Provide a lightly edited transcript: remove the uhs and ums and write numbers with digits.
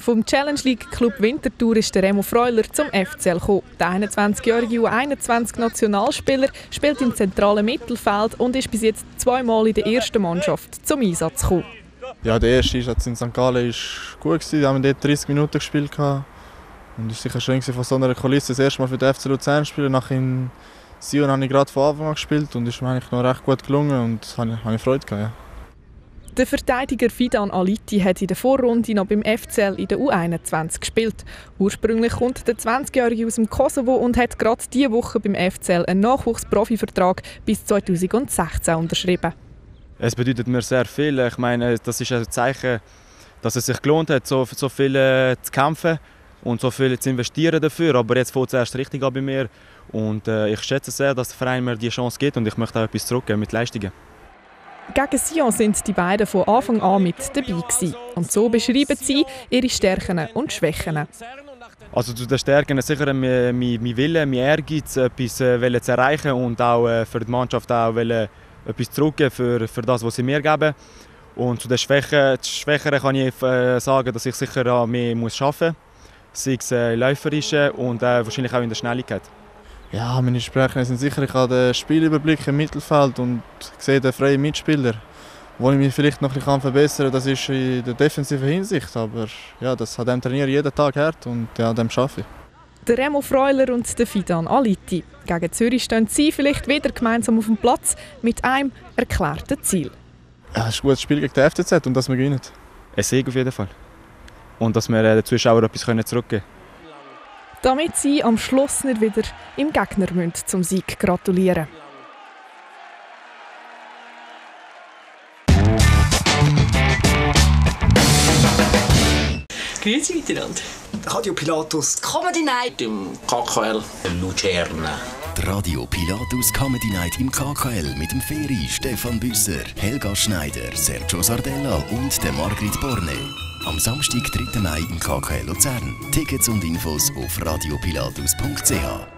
Vom Challenge League Club Winterthur ist der Remo Freuler zum FCL gekommen. Der 21-jährige U21-Nationalspieler spielt im zentralen Mittelfeld und ist bis jetzt zweimal in der ersten Mannschaft zum Einsatz gekommen. Ja, der erste Einsatz in St. Gallen war gut. Wir haben dort 30 Minuten gespielt. Und es war sicher schön, von so einer Kulisse das erste Mal für den FC Luzern zu spielen. Nach in Sion habe ich gerade von Anfang an gespielt und es ist mir eigentlich noch recht gut gelungen und habe Freude gehabt. Ja. Der Verteidiger Fidan Aliti hat in der Vorrunde noch beim FCL in der U21 gespielt. Ursprünglich kommt der 20-Jährige aus dem Kosovo und hat gerade diese Woche beim FCL einen Nachwuchsprofivertrag bis 2016 unterschrieben. Es bedeutet mir sehr viel. Ich meine, das ist ein Zeichen, dass es sich gelohnt hat, so viel zu kämpfen und so viel zu investieren dafür. Aber jetzt fängt es erst richtig an bei mir. Und ich schätze sehr, dass der Verein mir die Chance gibt und ich möchte auch etwas zurückgeben mit Leistungen. Gegen Sion sind die beiden von Anfang an mit dabei gewesen. Und so beschreiben sie ihre Stärken und Schwächen. Also zu den Stärken sicher mein Wille, mein Ehrgeiz, etwas zu erreichen und auch für die Mannschaft auch etwas zurückgeben für das, was sie mir geben. Und zu den Schwächeren kann ich sagen, dass ich sicher an mir arbeiten muss, sei es läuferisch und wahrscheinlich auch in der Schnelligkeit. Ja, meine Schwächen sind sicher, ich habe den Spielüberblick im Mittelfeld und sehe den freien Mitspieler. Wo ich mich vielleicht noch ein bisschen verbessern kann, das ist in der defensiven Hinsicht. Aber ja, das hat dem Trainieren jeden Tag hart und ja, dem arbeite ich. Der Remo Freuler und der Fidan Aliti. Gegen Zürich stehen sie vielleicht wieder gemeinsam auf dem Platz mit einem erklärten Ziel. Ja, es ist ein gutes Spiel gegen den FCZ und dass wir gewinnen. Ein Sieg auf jeden Fall. Und dass wir den Zuschauern etwas zurückgeben können. Damit sie am Schluss nicht wieder im Gegner zum Sieg gratulieren. Grüezi miteinander. Radio Pilatus Comedy Night im KKL Luzern. Die Radio Pilatus Comedy Night im KKL mit dem Feri, Stefan Büsser, Helga Schneider, Sergio Sardella und der Margrit Borne. Am Samstag, 3. Mai im KKL Luzern. Tickets und Infos auf radiopilatus.ch.